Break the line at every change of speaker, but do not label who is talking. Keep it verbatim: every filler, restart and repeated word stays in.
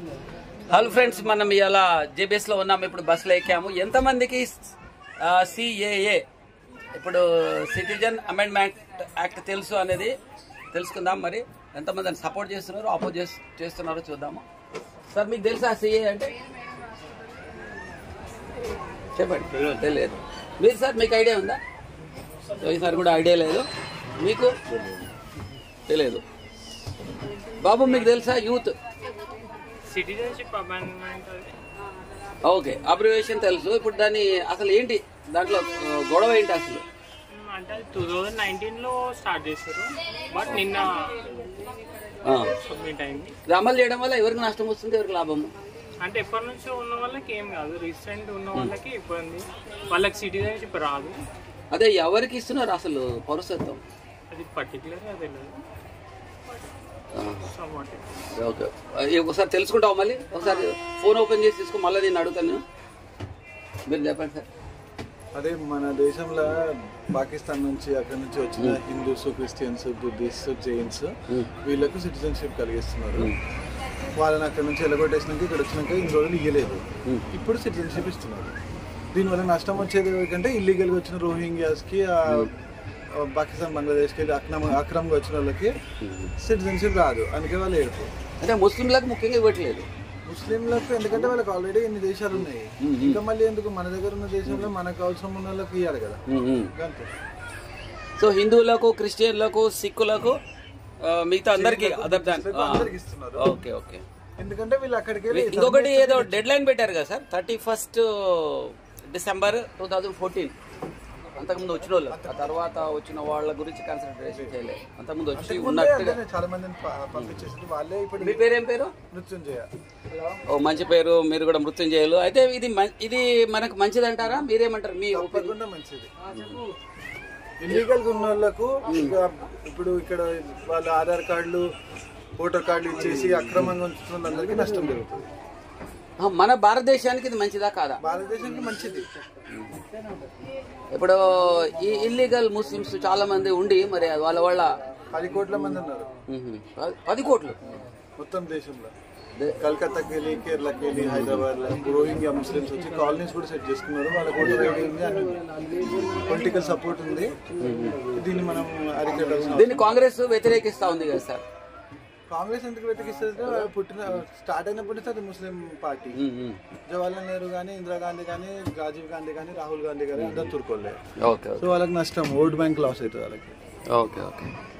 Hello friends, మనం ఇలా JBS లో ఉన్నాము. ఇప్పుడు బస్సులో ఎక్కాము. ఎంతమందికి సిఏఏ ఇప్పుడు సిటిజన్ అమెండ్మెంట్ యాక్ట్ తెలుసు అనేది తెలుసుకుందాం. మరి ఎంతమంది అని సపోర్ట్ చేస్తున్నారు, అపోజ్ చేస్తున్నారో చూద్దాము. సార్, మీకు తెలుసా సిఏ అంటే? చెప్పండి. తెలియదు. మీరు సార్, మీకు ఐడియా ఉందా? సార్ కూడా ఐడియా లేదు. మీకు తెలియదు. బాబు, మీకు తెలుసా? Youth
citizenship amendment.
Okay, abbreviation తెలుసు. ఇప్పుడు దాన్ని అసలు ఏంటి, దాంట్లో గొడవ ఏంటి అసలు?
అంటే టూ థౌజండ్ నైన్టీన్ లో స్టార్ట్ చేశారు, బట్ నిన్న సబ్మిట్ అయింది.
ఇది అమలు చేయడం వల్ల ఎవరికి నష్టం వస్తుంది, ఎవరికి లాభము?
అంటే ఎప్పటి నుంచో ఉన్న వాళ్ళకి ఏం కాదు, రీసెంట్ ఉన్న వాళ్ళకి ఇబ్బంది, వాళ్ళకి సిటిజన్షిప్ రాదు.
అదే, ఎవరికి ఇస్తున్నారు అసలు పౌరసత్వం?
అది పర్టికులర్ గా తెలియదు.
ఓకే, ఒకసారి తెలుసుకుంటావు. మళ్ళీ ఒకసారి ఫోన్ ఓపెన్ చేసి తీసుకో, మళ్ళీ నేను అడుగుతాను. మీరు చెప్పండి సార్.
అదే, మన దేశంలో పాకిస్తాన్ నుంచి అక్కడ నుంచి వచ్చిన హిందూస్, క్రిస్టియన్స్, బుద్ధిస్ట్, జైన్స్ వీళ్ళకు సిటిజన్షిప్ కలిగిస్తున్నారు. వాళ్ళని అక్కడ నుంచి ఎలగొట్టేసినాక ఇక్కడ వచ్చినాక ఇన్ని రోజులు ఇవ్వలేదు, ఇప్పుడు సిటిజన్షిప్ ఇస్తున్నారు. దీనివల్ల నష్టం వచ్చేది ఎందుకంటే ఇల్లీగల్గా వచ్చిన రోహింగ్యాస్కి, పాకిస్తాన్, బంగ్లాదేశ్కి వెళ్ళి అక్రమ అక్రమంగా వచ్చిన వాళ్ళకి సిటిజన్షిప్ రాదు. అందుకే వాళ్ళు ఏడుపు.
అంటే ముస్లింలకు ముఖ్యంగా ఇవ్వట్లేదు.
ముస్లింలకు ఎందుకంటే వాళ్ళకి ఆల్రెడీ ఎన్ని దేశాలు ఉన్నాయి, ఇంకా మళ్ళీ ఎందుకు మన దగ్గర ఉన్న దేశంలో మనకు అవసరం ఉన్న వాళ్ళకి ఇవ్వాలి కదా.
సో హిందువులకు, క్రిస్టియన్లకు, సిక్కులకు, మిగతా అందరికి
అందరికి ఇస్తున్నారు.
Okay okay.
ఎందుకంటే వీళ్ళు అక్కడికి వెళ్ళి
ఇంకొకటి ఏదో డెడ్ లైన్ పెట్టారు కదా sir, thirty first December two thousand fourteen అంతకుముందు వచ్చిన వాళ్ళు, ఆ తర్వాత వచ్చిన వాళ్ళ గురించి కాన్సన్ట్రేషన్ చేయలేదు. అంతకుముందు వచ్చి ఉన్నట్టుగా
చాలా మందిని పంపించేసి వాళ్ళే. ఇప్పుడు
మీ పేరు ఏం పేరు?
మృత్యుంజయ.
ఓ, మంచి పేరు. మీరు కూడా మృత్యుంజయులు. అయితే ఇది ఇది మనకు మంచిది అంటారా? మీరేమంటారు? మీ
తప్పకుండా మంచిది. ఇల్లీగల్ గా ఉన్న వాళ్ళకు ఇప్పుడు ఇక్కడ వాళ్ళ ఆధార్ కార్డులు, ఓటర్ కార్డులు ఇచ్చేసి అక్రమంగా ఉంచుతున్న వాళ్ళందరికీ నష్టం జరుగుతుంది.
మన భారతదేశానికి ఇది మంచిదా కాదా?
భారతదేశానికి మంచిది.
ఇప్పుడు ఈ ఇల్లీగల్ ముస్లిమ్స్ చాలా మంది ఉండి మరి వాళ్ళ వాళ్ళ
పది కోట్ల మంది ఉన్నారు.
పది కోట్లు
మొత్తం దేశంలో. కలకత్తాకి వెళ్ళి, కేరళకి వెళ్ళి, హైదరాబాద్ లో రోహింగ్యా ముస్లిమ్స్ వచ్చి కాలనీస్ కూడా సెట్ చేసుకున్నారు. వాళ్ళకి ఓటర్ ఐడి ఉంది, అన్ని పొలిటికల్ సపోర్ట్ ఉంది. దీన్ని మనం అరికట్టాల్సిన.
దీన్ని కాంగ్రెస్ వ్యతిరేకిస్తా ఉంది కదా సార్?
కాంగ్రెస్ ఎందుకు వ్యతిరేకిస్తుంది? పుట్టిన స్టార్ట్ అయినప్పటి నుంచి అది ముస్లిం పార్టీ. జవహర్లాల్ నెహ్రూ కానీ, ఇందిరాగాంధీ కానీ, రాజీవ్ గాంధీ కానీ, రాహుల్ గాంధీ కానీ అందరు తుర్కోలే. సో వాళ్ళకి నష్టం, ఓట్ బ్యాంక్ లాస్ అవుతుంది వాళ్ళకి.
Okay okay.